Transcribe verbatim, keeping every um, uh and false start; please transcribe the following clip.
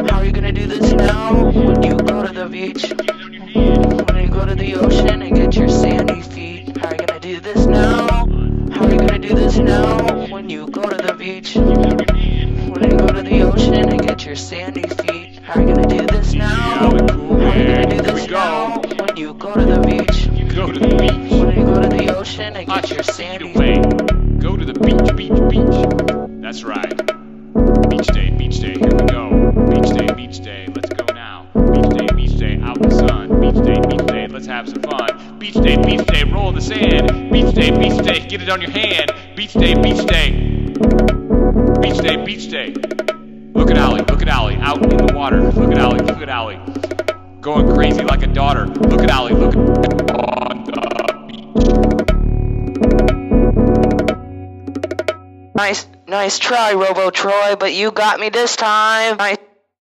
How are you gonna do this now? When you go to the beach, when you go to the ocean and get your sandy feet. How are you gonna do this now? How are you gonna do this now? When you go to the beach, when you go to the ocean and get your sandy feet. How are you gonna do this now? How are you gonna do this now? When you go to the beach, Go to the beach. when you go to the ocean and get your sandy feet. Away. Go to the beach, beach, beach. That's right. Beach day, beach day. Here we go. Beach day, beach day. Let's go now. Beach day, beach day. Out in the sun. Beach day, beach day. Let's have some fun. Beach day, beach day. Roll in the sand. Beach day, beach day. Get it on your hand. Beach day, beach day. Beach day, beach day. Look at Allie. Look at Allie. Out in the water. Look at Allie. Look at Allie. Going crazy like a daughter. Look at Allie. Look at on the beach. Nice, nice try, Robo Troy, but you got me this time. Nice.